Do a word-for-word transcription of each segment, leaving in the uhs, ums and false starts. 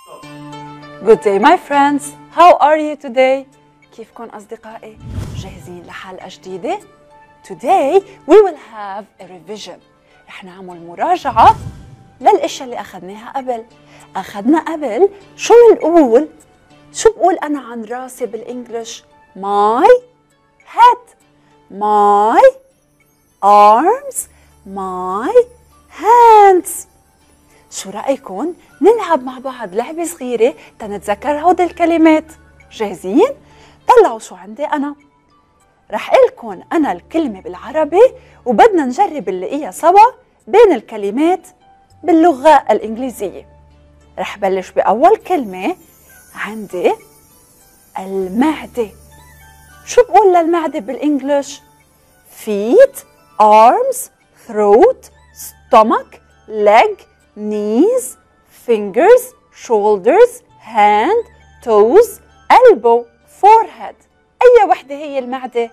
Good day my friends. How are you today? كيفكن أصدقائي؟ جاهزين لحلقة جديدة؟ Today we will have a revision. رح نعمل مراجعة للأشياء اللي أخذناها قبل. أخذنا قبل شو بنقول؟ شو بقول أنا عن راسي بالإنجليش؟ My head, my arms, my hands. شو رأيكم نلعب مع بعض لعبة صغيرة تنتذكر هودي الكلمات؟ جاهزين؟ طلعوا شو عندي أنا. رح قلكن أنا الكلمة بالعربي وبدنا نجرب نلاقيها سوا بين الكلمات باللغة الإنجليزية. رح بلش بأول كلمة. عندي المعدة. شو بقول للمعدة بالإنجليش؟ feet, arms, throat, stomach, leg, knees, fingers, shoulders, hand, toes, elbow, forehead. أي وحدة هي المعدة؟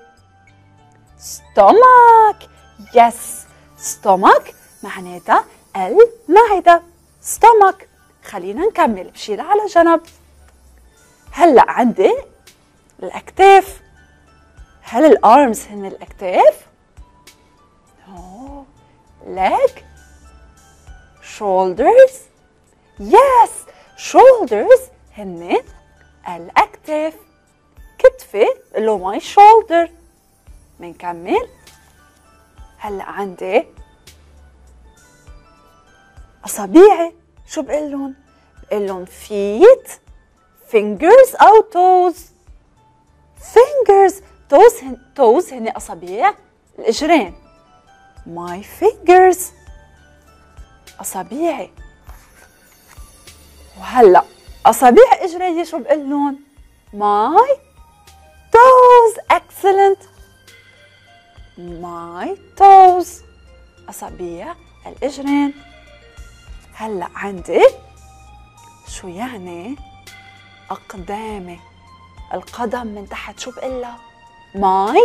stomach. yes, stomach معناتها المعدة. stomach. خلينا نكمل بشيلها على جنب. هلأ عندي الأكتاف. هل الأرمز هن الأكتاف؟ no. leg, shoulders. yes, shoulders هن الأكتاف. كتفي له my shoulder. منكمل. هلأ عندي أصابيعي. شو بقلن؟ بقلن feet, fingers أو toes. fingers. toes هن toes هن أصابيع الإجرين. my fingers أصابيعي. وهلأ أصابيع إجري شو بقلن؟ my toes. excellent. my toes أصابيع الإجرين. هلأ عندي شو يعني أقدامي. القدم من تحت شو بقلها؟ my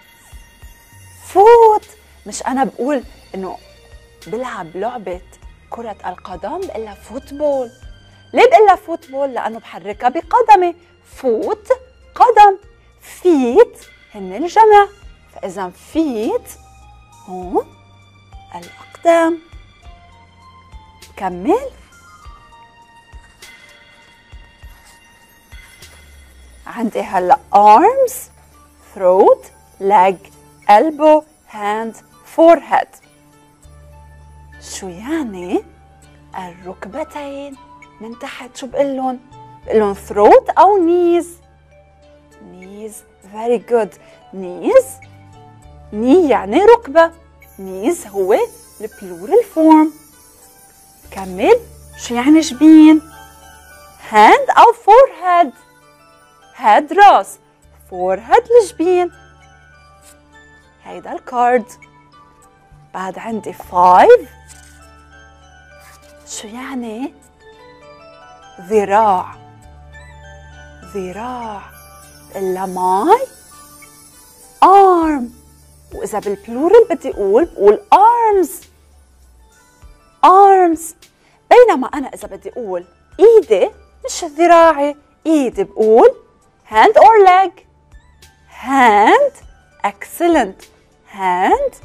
foot. مش أنا بقول إنه بلعب لعبة كرة القدم بقلها فوتبول. ليه بقلها فوتبول؟ لأنه بحركها بقدمي. فوت قدم. فيت هن الجمع. فإذا فيت هون الأقدام. كمل. عندي هلا arms, throat, leg, elbow, hand, forehead. شو يعني الركبتين من تحت؟ شو بقلن؟ بقلن throat أو knees. knees. very good. knees. knee يعني ركبة. knees هو البلورال فورم. كمل. شو يعني جبين؟ hand أو forehead. head راس. forehead الجبين. هيدا الكارد. بعد عندي five. شو يعني؟ ذراع. ذراع. إلا ماي arm. وإذا بالبلورال بدي أقول بقول arms. arms. بينما أنا إذا بدي أقول إيدي مش ذراعي، إيدي بقول hand or leg. hand. excellent. hand.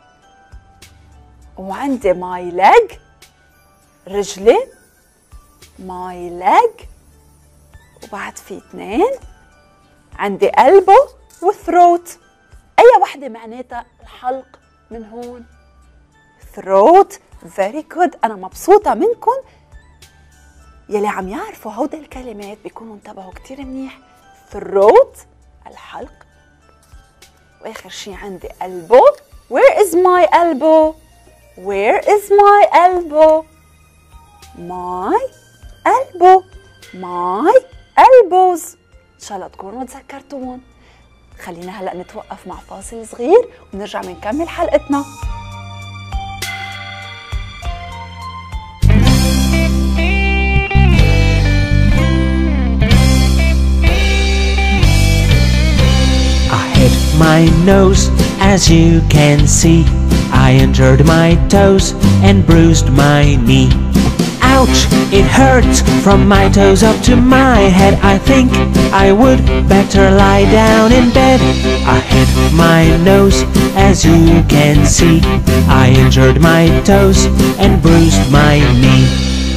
وعندي my leg رجلي. my leg. وبعد في اثنين عندي elbow و throat. أي وحدة معناتها الحلق من هون. throat. very good. أنا مبسوطة منكم يلي عم يعرفوا هودي الكلمات بيكونوا انتبهوا كتير منيح. throat الحلق. وآخر شي عندي elbow. where is my elbow? where is my elbow? my elbow. my elbows. إن شاء الله تكونوا تذكرتوهم. خلينا هلأ نتوقف مع فاصل صغير ونرجع منكمل حلقتنا. My nose, as you can see, I injured my toes and bruised my knee. Ow! Ouch, it hurts from my toes up to my head. I think I would better lie down in bed. I hit my nose, as you can see. I injured my toes and bruised my knee.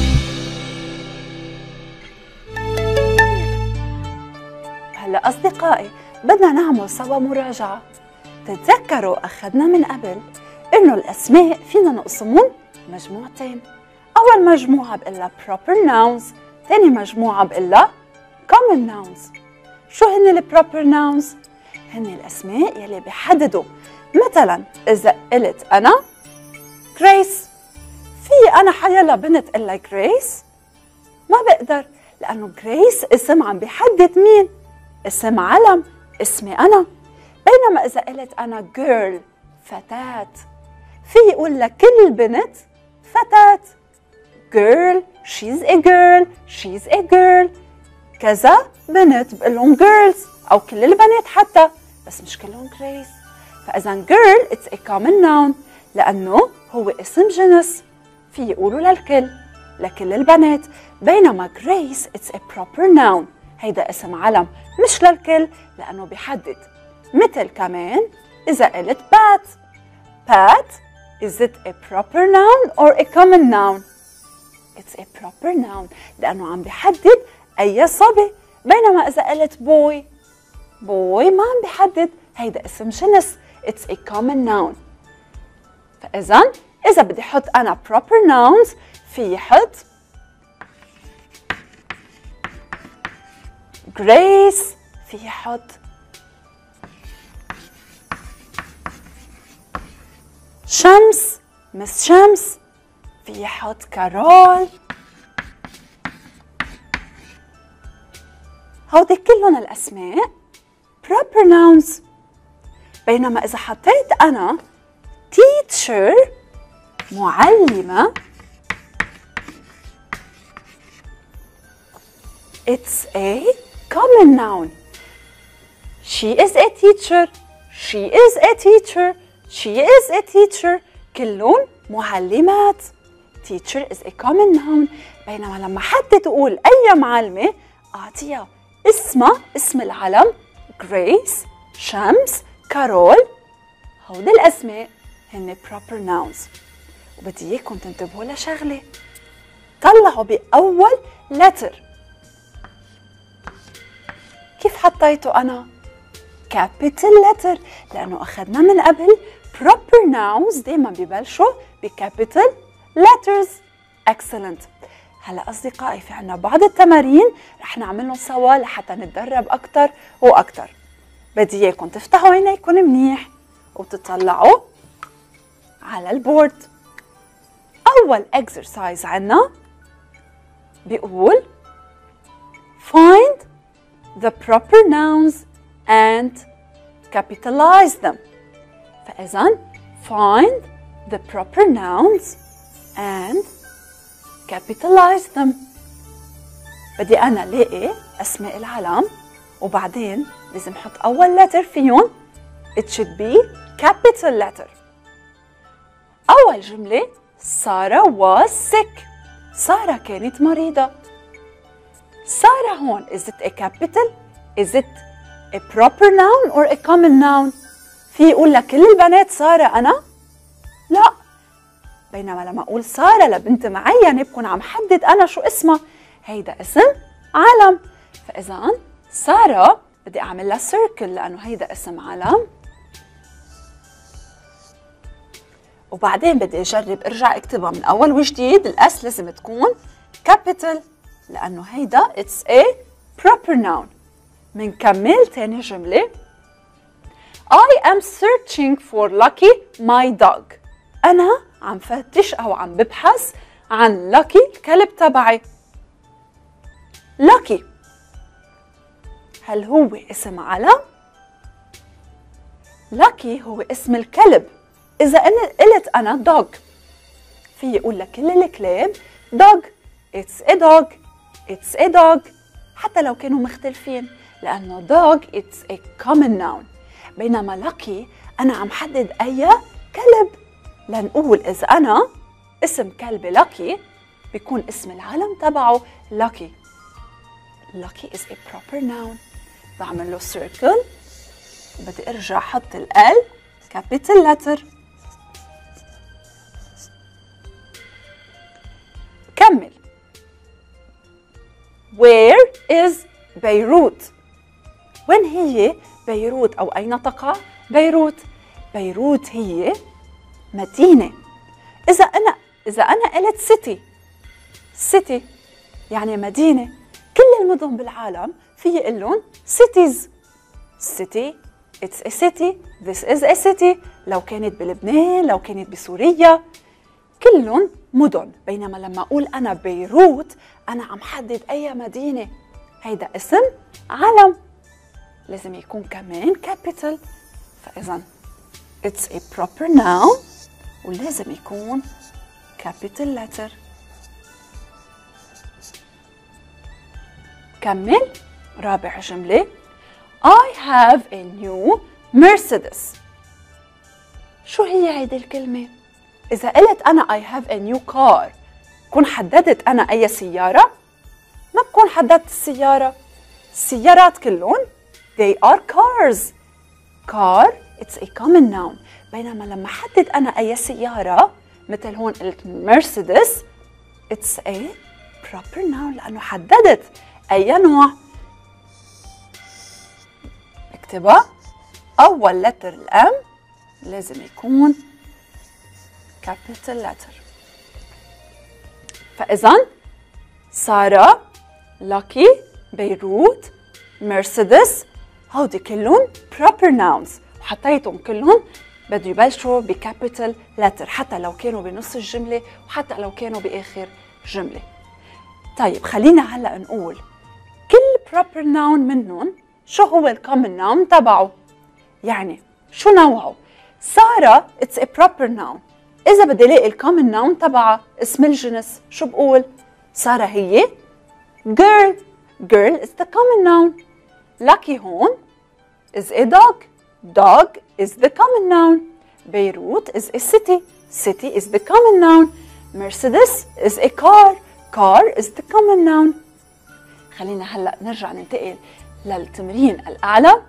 هلا أصدقائي بدنا نعمل سوا مراجعة. تتذكروا أخذنا من قبل إنه الأسماء فينا نقسمهم مجموعتين. أول مجموعة بقلها proper nouns، ثاني مجموعة بقلها common nouns. شو هن ال proper nouns؟ هن الأسماء يلي بيحددوا. مثلا إذا قلت أنا Grace، في أنا حيلا بنت قلها Grace؟ ما بقدر، لأنه Grace اسم عم بيحدد مين؟ اسم علم، اسمي أنا. بينما إذا قلت أنا girl، فتاة، في يقول لكل بنت فتاة. girl، she's a girl، she's a girl. كذا بنت بقلهم girls أو كل البنات حتى، بس مش كلهم Grace. فإذا girl it's a common noun لأنه هو اسم جنس، في يقولوا للكل، لكل البنات. بينما Grace it's a proper noun، هيدا اسم علم مش للكل لأنه بيحدد. مثل كمان إذا قلت Pat. Pat is it a proper noun or a common noun؟ It's a proper noun لأنه عم بيحدد أي صبي. بينما إذا قلت boy، boy ما عم بيحدد، هيدا اسم جنس. It's a common noun. فإذا إذا بدي أحط أنا proper nouns في حط Grace، في حط شمس، مس شمس، في حط كارول. هودي كلهم الأسماء proper nouns. بينما إذا حطيت أنا teacher، معلمة، it's a common noun. She is a teacher، she is a teacher، she is a teacher، كلهم معلمات. teacher is a common noun. بينما لما حتى تقول أي معلمة أعطيها اسمها، اسم العلم Grace، شمس، كارول، هودي الأسماء هن proper nouns. وبدي إياكم تنتبهوا لشغلة، طلعوا بأول letter. كيف حطيته أنا؟ capital letter، لأنه أخذنا من قبل proper nouns دايما ببلشوا بcapital letters. excellent. هلا أصدقائي في عنا بعض التمارين رح نعملهم سوا لحتى نتدرب أكتر وأكتر. بدي إياكم تفتحوا عينيكم منيح وتطلعوا على البورد. أول exercise عنا بيقول find the proper nouns and capitalize them. فإذا find the proper nouns and capitalize them. بدي أنا لاقي أسماء العلم وبعدين لازم أحط أول letter فيهم. It should be capital letter. أول جملة سارة was sick. سارة كانت مريضة. سارة هون is it a capital؟ is it a proper noun or a common noun؟ في يقول لكل البنات سارة أنا؟ لا. بينما لما أقول سارة لبنت معينة بكون عم حدد أنا شو اسمها، هيدا اسم علم. فإذا سارة بدي أعمل لها circle لأنه هيدا اسم علم. وبعدين بدي أجرب أرجع أكتبها من أول وجديد. الأس لازم تكون capital لأنه هيدا it's a proper noun. منكمل تاني جملة. I am searching for Lucky my dog. أنا عم فتش أو عم ببحث عن Lucky الكلب تبعي. Lucky هل هو اسم علم؟ Lucky هو اسم الكلب. إذا أنا قلت أنا dog في يقول لكل الكلاب dog. it's a dog it's a dog حتى لو كانوا مختلفين لأنه dog it's a common noun. بينما lucky أنا عم حدد أي كلب. لنقول إذا أنا اسم كلبي lucky بيكون اسم العالم تبعه lucky. lucky is a proper noun. بعمل له circle وبدي ارجع احط ال L capital letter. كمل. Where is بيروت؟ وين هي بيروت أو أين تقع بيروت؟ بيروت هي مدينة. إذا أنا إذا أنا قلت city city يعني مدينة، كل المدن بالعالم في أقول لهم cities. city it's a city this is a city. لو كانت بلبنان، لو كانت بسوريا، كلهم مدن. بينما لما أقول أنا بيروت أنا عم حدد أي مدينة، هيدا اسم علم لازم يكون كمان capital. فإذا it's a proper noun ولازم يكون capital letter. كمل. رابع جملة I have a new Mercedes. شو هي هيدي الكلمة؟ إذا قلت أنا I have a new car بكون حددت أنا أي سيارة؟ ما بكون حددت السيارة. السيارات كلهم they are cars. car it's a common noun. بينما لما حدد أنا أي سيارة مثل هون قلت Mercedes it's a proper noun لأنه حددت أي نوع. اكتبها. أول letter الأم لازم يكون capital letter. فإذا سارة، lucky، بيروت، مرسيدس، هودي كلهم proper nouns وحطيتهم كلهم بده يبلشوا بكابيتال letter حتى لو كانوا بنص الجملة وحتى لو كانوا بآخر جملة. طيب خلينا هلا نقول كل proper noun منهم شو هو الcommon noun تبعه، يعني شو نوعه. سارة it's a proper noun. إذا بدي الاقي الكومن ناون تبعها اسم الجنس شو بقول؟ سارة هي girl. girl is the common noun. lucky هون is a dog. dog is the common noun. بيروت is a city. city is the common noun. Mercedes is a car. car is the common noun. خلينا هلا نرجع ننتقل للتمرين الأعلى.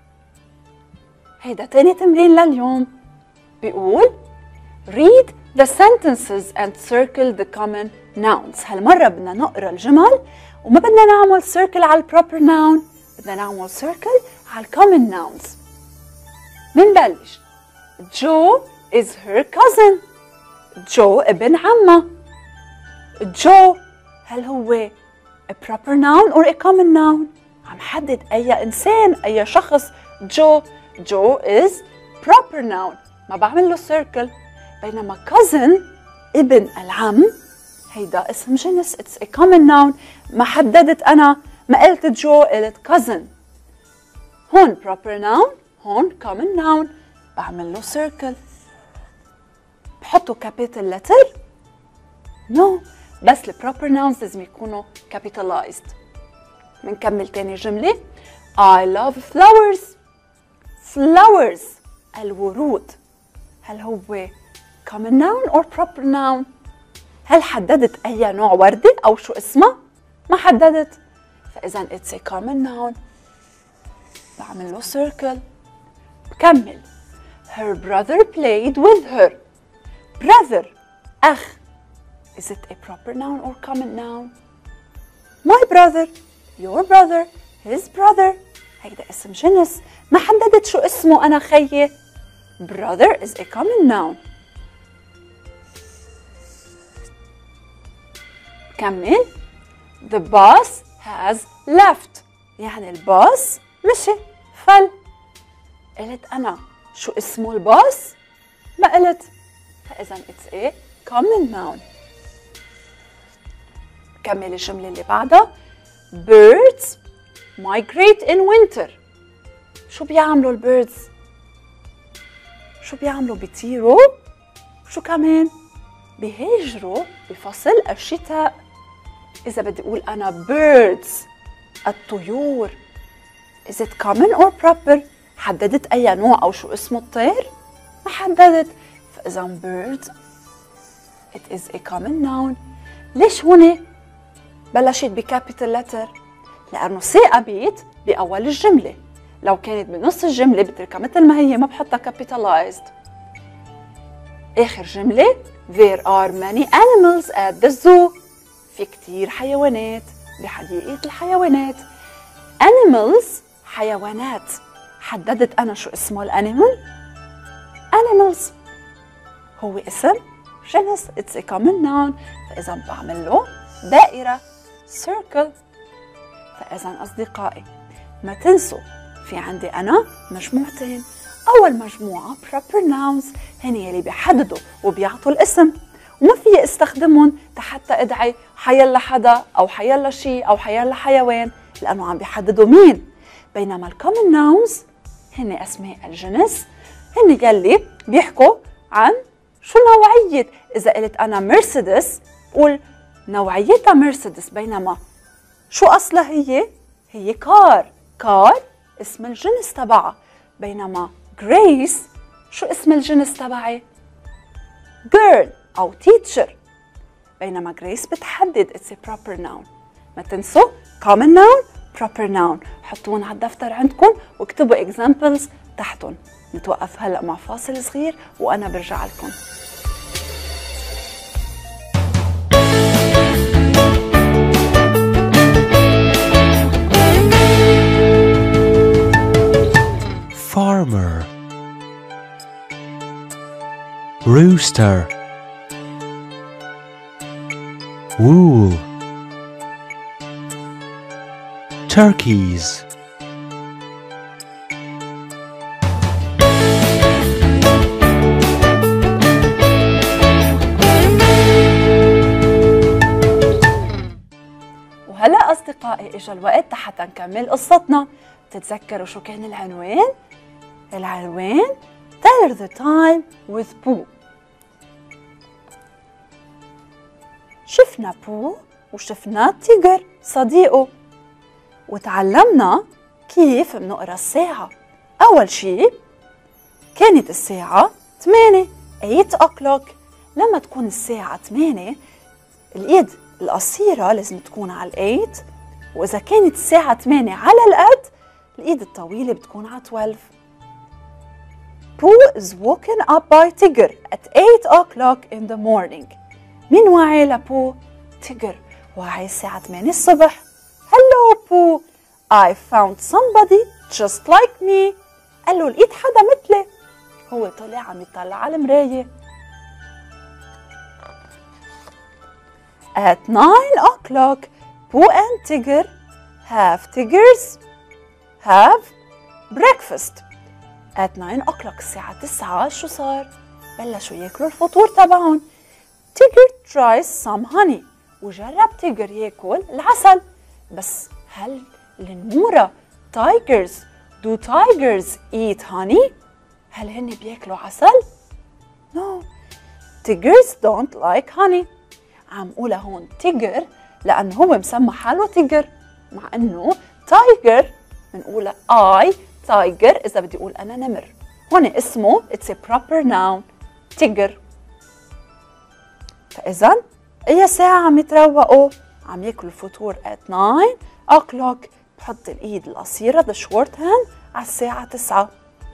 هيدا تاني تمرين لليوم. بيقول read the sentences and circle the common nouns. هالمرة بدنا نقرأ الجمل وما بدنا نعمل circle على proper noun، بدنا نعمل circle على common nouns. منبلش. Joe is her cousin. جو ابن عمها. Joe هل هو a proper noun or a common noun؟ عم حدد أي إنسان، أي شخص. جو جو is proper noun ما بعمل له circle. بينما cousin ابن العم هيدا اسم جنس it's a common noun ما حددت أنا، ما قلت جو قلت cousin. هون proper noun هون common noun بعمل له circle. بحطوا capital letter؟ no، بس ال proper nouns لازم يكونوا capitalized. منكمل تاني جملة. I love flowers. flowers الورود هل هو common noun or proper noun؟ هل حددت أي نوع وردة أو شو اسمها؟ ما حددت. فإذا it's a common noun بعمل له circle. بكمل. Her brother played with her. brother أخ is it a proper noun or common noun؟ my brother your brother his brother هيدا اسم جنس ما حددت شو اسمه أنا خيي. brother is a common noun. كمل. the bus has left يعني الباص مشي فل. قلت أنا شو اسمه الباص؟ ما قلت. فإذا it's a common noun. كمل الجملة اللي بعدها. birds migrate in winter. شو بيعملوا البيردز؟ شو بيعملوا؟ بيطيروا. شو كمان؟ بيهاجروا بفصل الشتاء. إذا بدي أقول أنا birds الطيور is it common or proper؟ حددت أي نوع أو شو اسمه الطير؟ ما حددت. فإذا birds it is a common noun. ليش هون بلشت بكابيتال لتر؟ لأنه سي أبيت بأول الجملة، لو كانت بنص الجملة بتركها مثل ما هي ما بحطها capitalized. آخر جملة There are many animals at the zoo. في كتير حيوانات بحديقة الحيوانات. Animals حيوانات. حددت أنا شو اسمه الأنيمال؟ Animals هو اسم جنس. It's a common noun. فإذا بعمل له دائرة circle. فإذا أصدقائي ما تنسوا في عندي أنا مجموعتين. أول مجموعة proper nouns هن يلي بيحددوا وبيعطوا الاسم، وما في استخدمهم حتى ادعي حيلا حدا أو حيلا شيء أو حيلا حيوان، لأنه عم بيحددوا مين. بينما الcommon nouns هن أسماء الجنس، هن يلي بيحكوا عن شو نوعية. إذا قلت أنا مرسيدس قول نوعيتها مرسيدس، بينما شو أصلها هي؟ هي كار. كار اسم الجنس تبعها. بينما جريس شو اسم الجنس تبعي؟ girl أو teacher. بينما جريس بتحدد it's a proper noun. ما تنسوا common noun proper noun. حطوهم على الدفتر عندكم واكتبوا examples تحتهم. نتوقف هلأ مع فاصل صغير وأنا برجع لكم. Farmer, rooster, wool, turkeys, وهلا أصدقائي إجا الوقت حتى نكمل قصتنا. تتذكروا شو كان العنوان؟ العنوان Tell the time with Pooh. شفنا بو وشفنا تيجر صديقه، وتعلمنا كيف بنقرا الساعة. أول شي كانت الساعة ثمانية ثمانية o'clock. لما تكون الساعة ثمانية الإيد القصيرة لازم تكون على الثمانية، وإذا كانت الساعة ثمانية على القد الإيد الطويلة بتكون على اثناشر. Pooh is woken up by Tigger at eight o'clock in the morning. مين واعي لبو؟ تيجر واعي الساعة ثمانية الصبح. Hello Pooh, I found somebody just like me. قال له لقيت حدا مثلي. هو طلع عم يطلع على المراية. At nine o'clock, Pooh and Tigger have Tiggers have breakfast. At nine o'clock الساعة تسعة شو صار؟ بلشوا ياكلوا الفطور تبعهم. Tigger tries some honey. وجرب تيجر ياكل العسل. بس هل النمورة tigers do tigers eat honey؟ هل هن بياكلوا عسل؟ No. Tigers don't like honey. عم قولها هون تيجر لأنه هو مسمى حاله تيجر، مع إنه تايجر بنقولها I تايجر إذا بدي أقول أنا نمر. هون اسمه it's a proper noun تيجر. فإذا أي ساعة عم يتروقوا؟ عم ياكلوا الفطور at nine o'clock. بحط الإيد القصيرة the short hand على الساعة تسعة.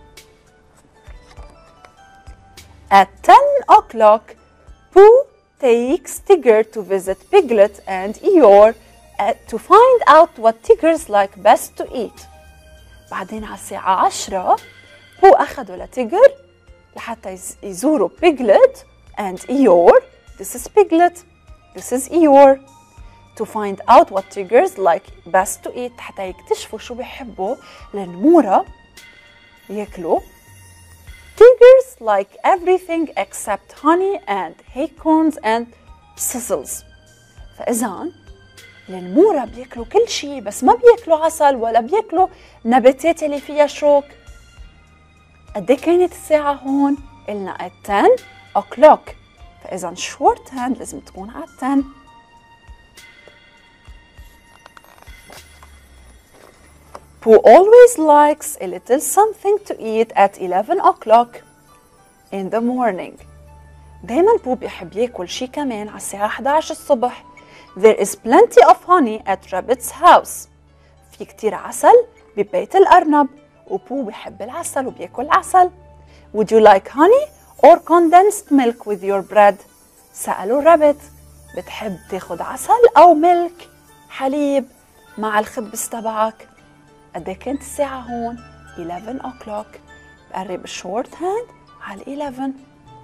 At ten o'clock Pooh takes Tigger to visit Piglet and Eeyore to find out what tigers like best to eat. بعدين على الساعة عشرة هو أخذوا لتيجر لحتى يزوروا Piglet and Eeyore. This is Piglet, this is Eeyore. To find out what tigers like best to eat حتى يكتشفوا شو بيحبوا للنمورة ياكلوا. Tigers like everything except honey and acorns and sizzles. فإذا النمورة بياكلوا كل شيء بس ما بياكلوا عسل ولا بياكلوا نباتات اللي فيها شوك. قد ايه كانت الساعة هون؟ قلنا at ten o'clock. فإذا short hand لازم تكون على ten. Pooh always likes a little something to eat at eleven o'clock in the morning. دايما بو بيحب ياكل شي كمان على الساعة إحدى عشر الصبح. There is plenty of honey at Rabbit's house. في كتير عسل ببيت الأرنب، وبو بيحب العسل وبياكل عسل. Would you like honey or condensed milk with your bread؟ سألوا رابت، بتحب تاخد عسل أو ملك حليب مع الخبز تبعك؟ قد ايه كانت الساعة هون؟ eleven o'clock. بقرب الشورت هاند على eleven.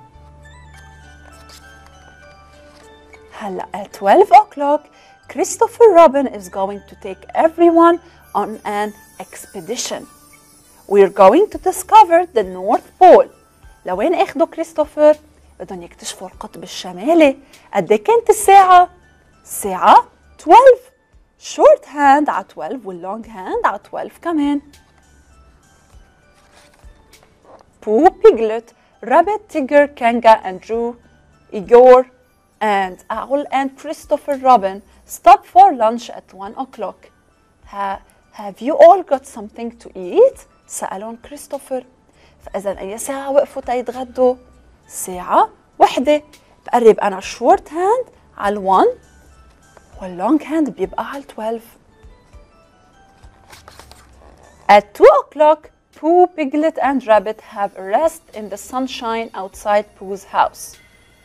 هلا at twelve o'clock Christopher Robin is going to take everyone on an expedition. We're going to discover the North Pole. لوين اخدوا كريستوفر؟ بدهم يكتشفوا القطب الشمالي. قد ايه كانت الساعة؟ الساعة twelve. short hand على twelve واللونج هاند على twelve كمان. Pooh, Piglet, Rabbit, Tigger, Kanga, Andrew, Igor, and Owl and Christopher Robin stop for lunch at one o'clock. Ha, have you all got something to eat? سألون كريستوفر. فإذا أي ساعة وقفوا تيتغدوا؟ ساعة وحدة. بقرب أنا الشورت هاند على one واللونج هاند بيبقى على twelve. At two o'clock, Pooh, Piglet, and Rabbit have a rest in the sunshine outside Pooh's house.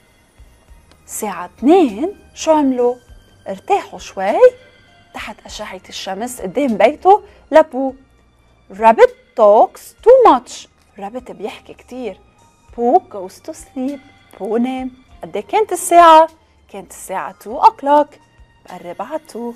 الساعة اتنين شو عملوا؟ ارتاحوا شوي تحت أشعة الشمس قدام بيته لبو. Rabbit talks too much. Rabbit بيحكي كتير. Pooh goes to sleep. Pooh نام. قد ايه كانت الساعة؟ كانت الساعة two o'clock. بقرب على two.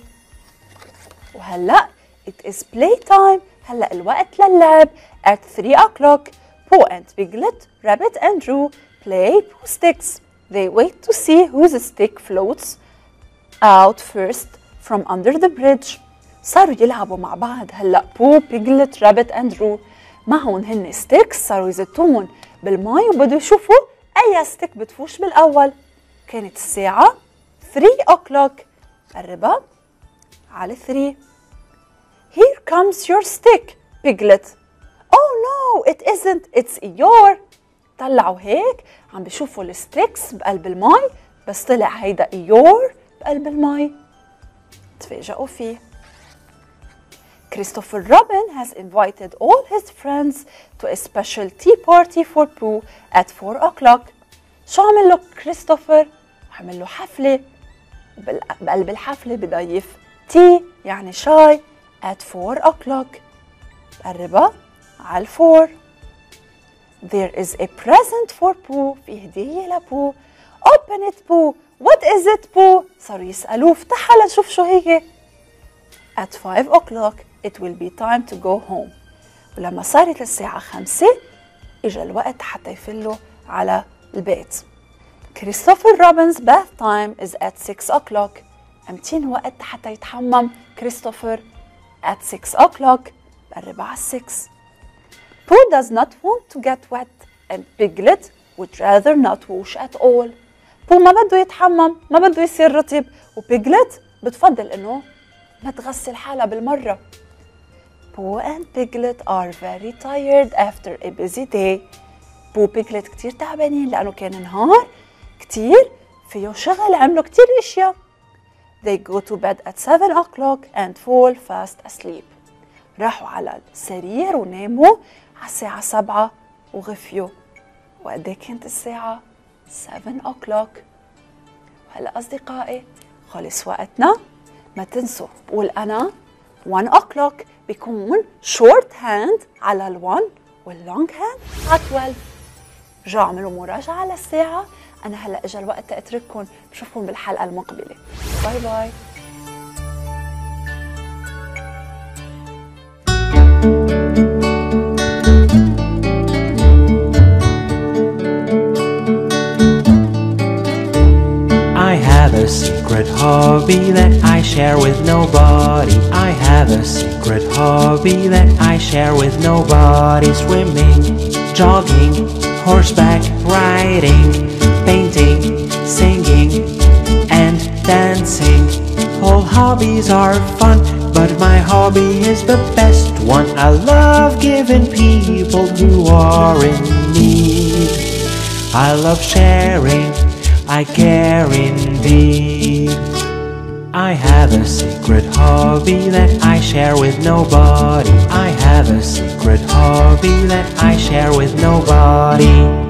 وهلأ it is playtime. هلأ الوقت للعب. At three o'clock Pooh and Piglet, Rabbit and Drew play Pooh sticks. They wait to see whose stick floats out first from under the bridge. صاروا يلعبوا مع بعض. هلأ Pooh, Piglet, Rabbit and Drew معهم هن ستيكس، صاروا يزتون بالماء وبدوا يشوفوا أي ستيك بتفوش بالأول. كانت الساعة three o'clock. قربها على three. Here comes your stick, Piglet. Oh no, it isn't, it's your. طلعوا هيك عم بيشوفوا الستيكس بقلب الماء، بس طلع هيدا your بقلب الماء. تفاجئوا فيه. Christopher Robin has invited all his friends to a special tea party for Pooh at four o'clock. شو عمل له كريستوفر؟ عمل له حفلة، بقلب الحفلة بضيف تي يعني شاي at four o'clock. بقربها على four. There is a present for Pooh. في هدية لبو. Open it Pooh. What is it Pooh؟ صاروا يسألوه افتحها لنشوف شو هي. At five o'clock it will be time to go home. ولما صارت الساعة خمسة إجا الوقت حتى يفلوا على البيت. Christopher Robin's bath time is at six o'clock. أمتين وقت حتى يتحمم كريستوفر at six o'clock. بقرب على six. Pooh does not want to get wet and Piglet would rather not wash at all. Pooh ما بده يتحمم، ما بده يصير رطب، وبيجلت بتفضل إنه ما تغسل حالها بالمرة. Pooh and Piglet are very tired after a busy day. Pooh Piglet كتير تعبانين لأنه كان نهار كتير فيه شغل، عملوا كتير إشياء. They go to bed at seven o'clock and fall fast asleep. راحوا على السرير وناموا على الساعة سبعة وغفيوا. وقد ايه كانت الساعة؟ seven o'clock. وهلا أصدقائي خلص وقتنا. ما تنسوا بقول أنا one o'clock بيكون short hand على ال one واللونج hand على twelve. رجعوا اعملوا مراجعة للساعة. أنا هلا إجا الوقت أترككم، بشوفكم بالحلقة المقبلة. باي باي. I have a secret hobby that I share with nobody. I have a secret hobby that I share with nobody. Swimming, jogging, horseback riding, painting, singing, and dancing. All hobbies are fun, but my hobby is the best one. I love giving people who are in need. I love sharing, I care indeed. I have a secret hobby that I share with nobody. I have a secret hobby that I share with nobody.